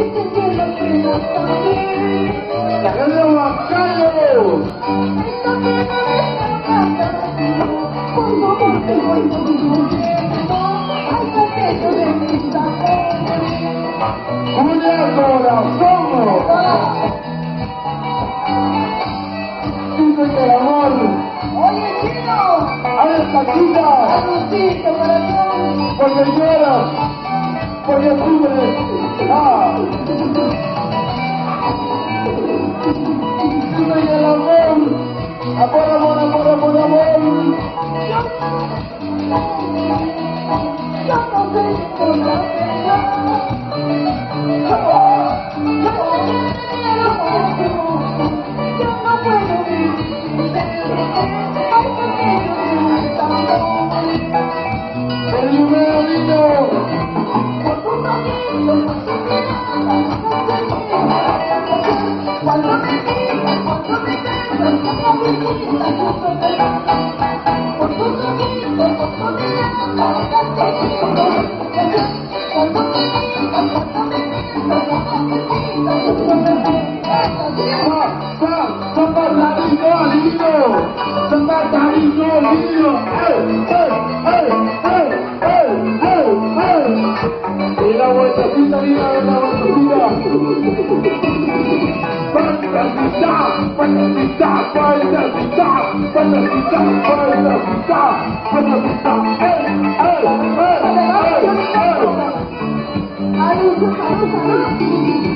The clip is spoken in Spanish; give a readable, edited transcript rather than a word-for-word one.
Porque lloras, porque sufres, soy el amor, amor, amor, amor, amor, amor. Yo no sé por la pena, yo no puedo vivir sin la vueltecita, mira la vueltecita. Vueltecita, vueltecita, vueltecita, vueltecita, vueltecita, vueltecita. ¡Ay, ay, ay, ay!